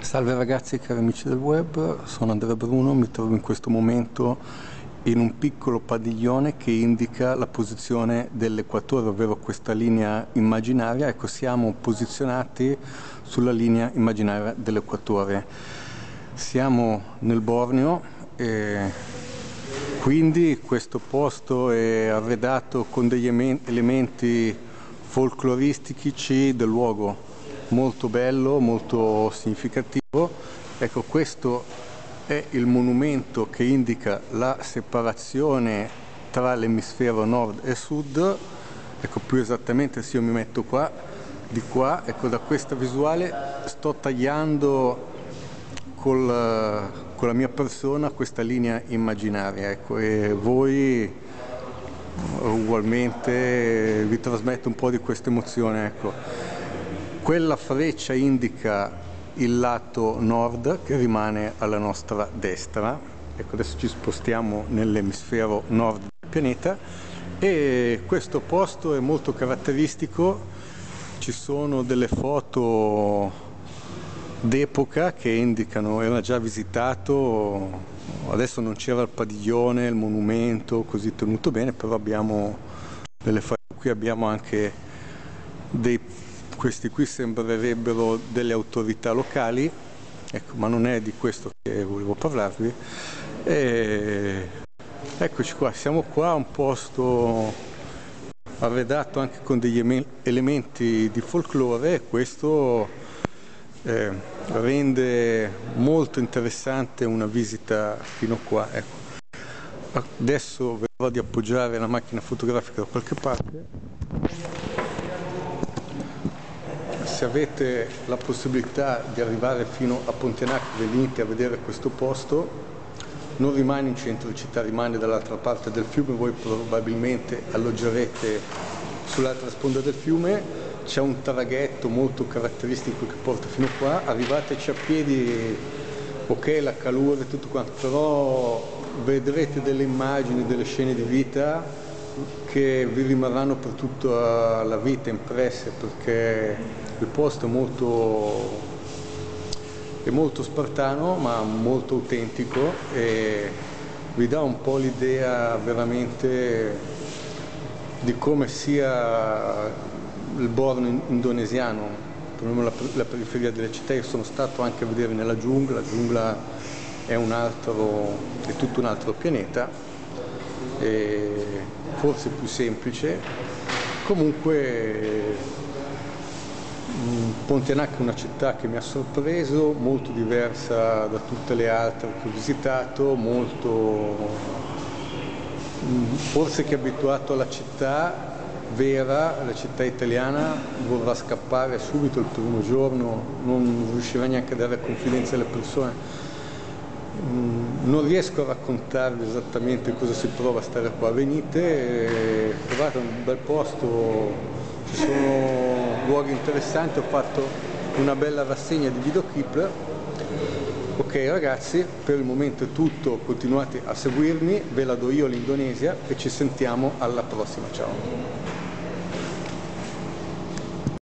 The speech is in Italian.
Salve ragazzi, cari amici del web, sono Andrea Bruno, mi trovo in questo momento in un piccolo padiglione che indica la posizione dell'equatore, ovvero questa linea immaginaria. Ecco, siamo posizionati sulla linea immaginaria dell'equatore. Siamo nel Borneo e quindi questo posto è arredato con degli elementi folcloristici del luogo, molto bello, molto significativo. Ecco, questo è il monumento che indica la separazione tra l'emisfero nord e sud. Ecco, più esattamente, se io mi metto qua, di qua, ecco, da questa visuale sto tagliando con la mia persona questa linea immaginaria, ecco, e voi ugualmente vi trasmette un po' di questa emozione, ecco. Quella freccia indica il lato nord che rimane alla nostra destra. Ecco, adesso ci spostiamo nell'emisfero nord del pianeta e questo posto è molto caratteristico. Ci sono delle foto d'epoca che indicano, era già visitato, adesso non c'era il padiglione, il monumento così tenuto bene, però abbiamo delle foto. Qui abbiamo anche questi qui sembrerebbero delle autorità locali, ecco, ma non è di questo che volevo parlarvi. E eccoci qua, siamo qua, un posto arredato anche con degli elementi di folklore, e questo rende molto interessante una visita fino qua. Ecco. Adesso vedrò di appoggiare la macchina fotografica da qualche parte. Se avete la possibilità di arrivare fino a Pontianak, venite a vedere questo posto. Non rimane in centro città, rimane dall'altra parte del fiume, voi probabilmente alloggerete sull'altra sponda del fiume. C'è un traghetto molto caratteristico che porta fino qua, arrivateci a piedi, ok, la calura e tutto quanto, però vedrete delle immagini, delle scene di vita che vi rimarranno per tutta la vita impresse, perché il posto è molto spartano ma molto autentico e vi dà un po' l'idea veramente di come sia il Borneo indonesiano, la periferia delle città. Io sono stato anche a vedere nella giungla, la giungla è tutto un altro pianeta, e forse più semplice. Comunque Pontianak è una città che mi ha sorpreso, molto diversa da tutte le altre che ho visitato, forse chi è abituato alla città vera, la città italiana, vorrà scappare subito il primo giorno, non riuscirà neanche a dare confidenza alle persone. Non riesco a raccontarvi esattamente cosa si prova a stare qua. Venite, trovate un bel posto, ci sono luoghi interessanti, ho fatto una bella rassegna di videoclip. Ok ragazzi, per il momento è tutto, continuate a seguirmi, ve la do io l'Indonesia e ci sentiamo alla prossima, ciao!